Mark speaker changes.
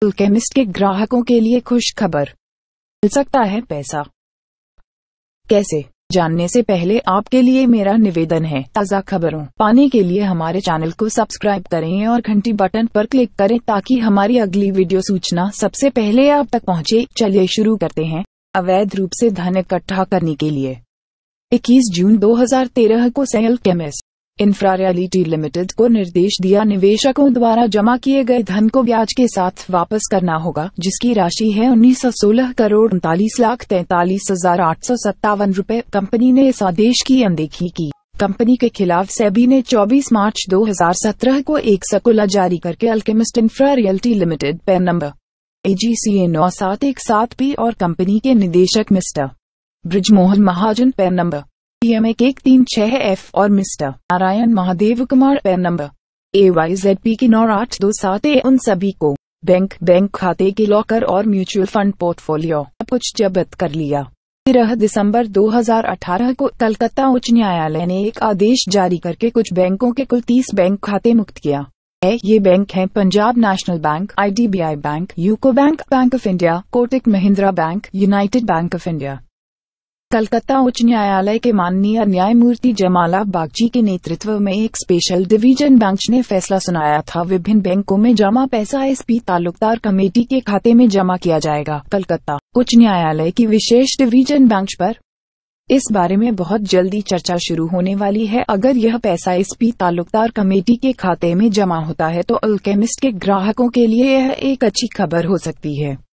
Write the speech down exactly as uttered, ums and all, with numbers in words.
Speaker 1: Alchemist के ग्राहकों के लिए खुश खबर, मिल सकता है पैसा। कैसे, जानने से पहले आपके लिए मेरा निवेदन है, ताज़ा खबरों पाने के लिए हमारे चैनल को सब्सक्राइब करें और घंटी बटन पर क्लिक करें ताकि हमारी अगली वीडियो सूचना सबसे पहले आप तक पहुंचे। चलिए शुरू करते हैं। अवैध रूप से धन इकट्ठा करने के लिए इक्कीस जून दो हज़ार तेरह को अल्केमिस्ट इंफ्रा रियल्टी लिमिटेड को निर्देश दिया, निवेशकों द्वारा जमा किए गए धन को ब्याज के साथ वापस करना होगा, जिसकी राशि है उन्नीस सौ सोलह करोड़ उनतालीस लाख तैंतालीस हजार आठ सौ सत्तावन रूपए। कंपनी ने इस आदेश की अनदेखी की। कंपनी के खिलाफ सेबी ने चौबीस मार्च दो हज़ार सत्रह को एक सर्कुलर जारी करके alchemist infra realty limited PAN number A G C A नौ सात एक सात पी और कंपनी के निदेशक mister Brijmohan Mahajan PAN number P M एक एक तीन छह एफ और mister Narayan Mahadev Kumar PAN number A Y Z P K नौ आठ दो सात ए उन सभी को बैंक बैंक खाते के लॉकर और म्यूचुअल फंड पोर्टफोलियो सब कुछ जब्त कर लिया। तेरह दिसंबर दो हज़ार अठारह को कलकत्ता उच्च न्यायालय ने एक आदेश जारी करके कुछ बैंकों के कुल तीस बैंक खाते मुक्त किया है। ये बैंक हैं Punjab national bank, I D B I bank, UCO bank, bank of India, Kotak Mahindra bank, united bank of India. Calcutta उच्च न्यायालय के माननीय न्यायमूर्ति जमाला बागची के नेतृत्व में एक स्पेशल डिवीजन बेंच ने फैसला सुनाया था, विभिन्न बैंकों में जमा पैसा एसपी तालुकदार कमेटी के खाते में जमा किया जाएगा। कलकत्ता उच्च न्यायालय की विशेष डिवीजन बेंच पर इस बारे में बहुत जल्दी चर्चा शुरू होने वाली है। अगर यह पैसा एसपी तालुकदार कमेटी के खाते में जमा होता है तो अल्केमिस्ट के ग्राहकों के लिए यह एक अच्छी खबर हो सकती है।